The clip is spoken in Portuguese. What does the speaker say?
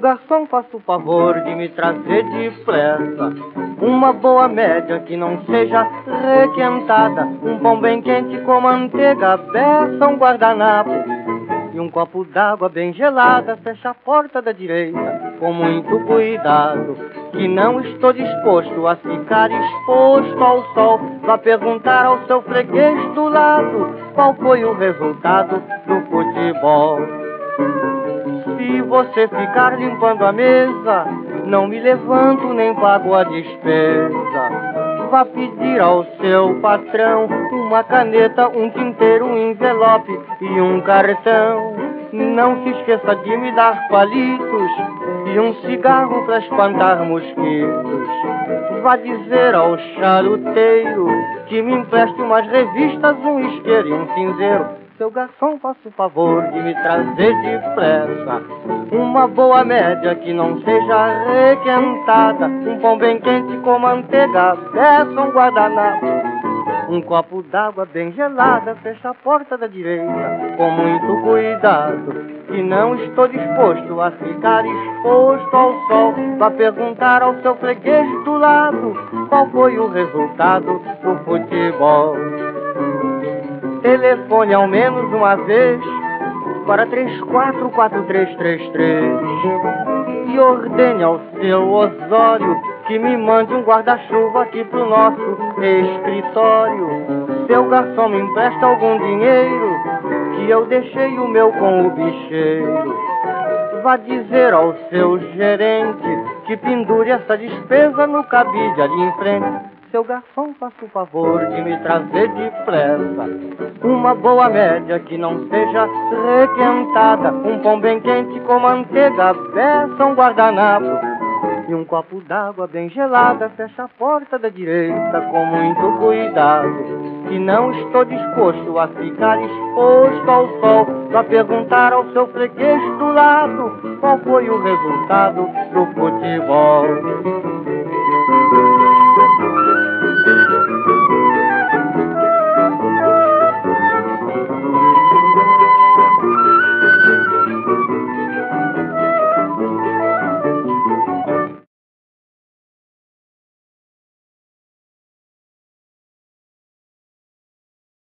garçom, faça o favor de me trazer depressa uma boa média que não seja requentada, um pão bem quente com manteiga, beça, um guardanapo e um copo d'água bem gelada. Fecha a porta da direita com muito cuidado, que não estou disposto a ficar exposto ao sol. Vá perguntar ao seu freguês do lado qual foi o resultado do futebol. Se você ficar limpando a mesa, não me levanto nem pago a despesa. Vá pedir ao seu patrão uma caneta, um tinteiro, um envelope e um cartão. Não se esqueça de me dar palitos e um cigarro para espantar mosquitos. Vá dizer ao charuteiro que me empreste umas revistas, um isqueiro e um cinzeiro. Seu garçom, faça o favor de me trazer depressa uma boa média que não seja requentada, um pão bem quente com manteiga, beça, um guardanapo, um copo d'água bem gelada. Fecha a porta da direita com muito cuidado, que não estou disposto a ficar exposto ao sol. Vá perguntar ao seu freguês do lado qual foi o resultado do futebol. Telefone ao menos uma vez para 344333 e ordene ao seu Osório que me mande um guarda-chuva aqui pro nosso escritório. Seu garçom, me empresta algum dinheiro, que eu deixei o meu com o bicheiro. Vá dizer ao seu gerente que pendure essa despesa no cabide ali em frente. Seu garçom, faça o favor de me trazer depressa uma boa média que não seja requentada, um pão bem quente com manteiga, beça, um guardanapo e um copo d'água bem gelada. Fecha a porta da direita com muito cuidado, que não estou disposto a ficar exposto ao sol. Vá perguntar ao seu freguês do lado qual foi o resultado do futebol.